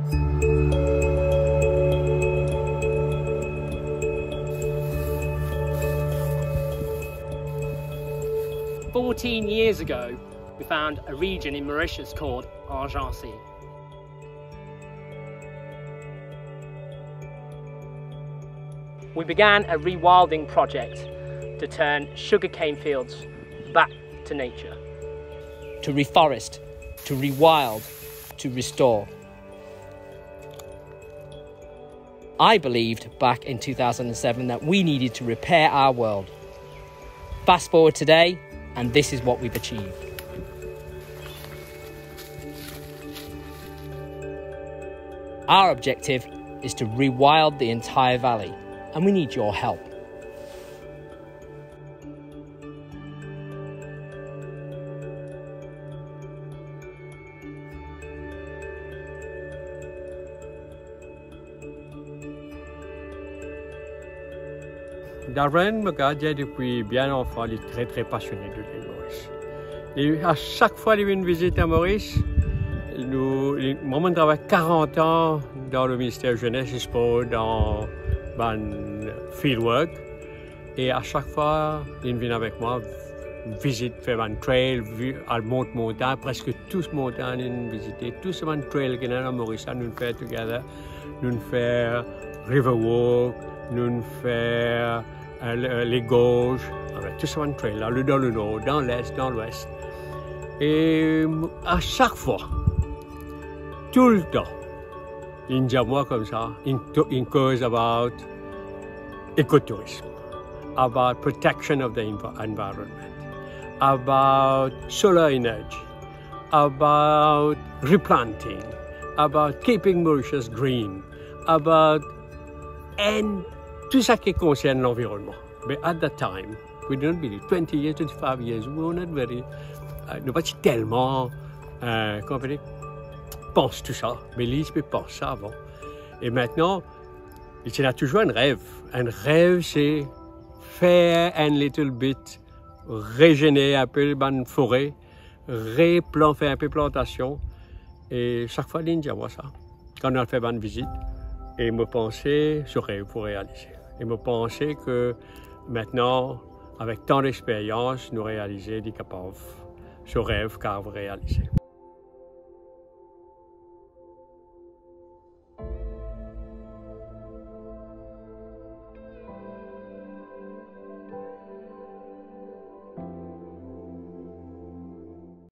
"14 years ago, we found a region in Mauritius called Argency. We began a rewilding project to turn sugarcane fields back to nature. To reforest, to rewild, to restore. I believed back in 2007 that we needed to repair our world. Fast forward today, and this is what we've achieved. Our objective is to rewild the entire valley, and we need your help. Darren me gardait depuis bien enfant, il est très passionné de l'île Maurice. Et à chaque fois qu'il vient une visite à Maurice, moi, je travaille 40 ans dans le ministère jeunesse et sport, dans le fieldwork. Et à chaque fois, il vient avec moi, visite, faire un trail, à montagne, presque tous les montagnes, il visité, tous les trails qu'il y a à Maurice, nous faisons together, nous faisons Riverwalk, nous faisons les gauches, avec tous les trails, dans le nord, dans l'est, dans l'ouest. Et à chaque fois, tout le temps, il dit à moi comme ça, il cause about ecotourisme, about protection of the environment, about solar energy, about replanting, about keeping Mauritius green, about tout ça qui concerne l'environnement. But at that time, we don't believe, 20 years, 25 years, we were not very, nous pas tellement, comment on dit, pense tout ça, mais Lise pense ça avant. Et maintenant, il a toujours un rêve. Un rêve, c'est faire un little bit, régénérer un peu la forêt, faire un peu de plantation. Et chaque fois, il dit à moi ça. Quand on a fait une visite, et me pensais ce rêve pour réaliser. Et me pensais que maintenant, avec tant d'expérience, nous réaliser, capables ce rêve qu'a réalisé.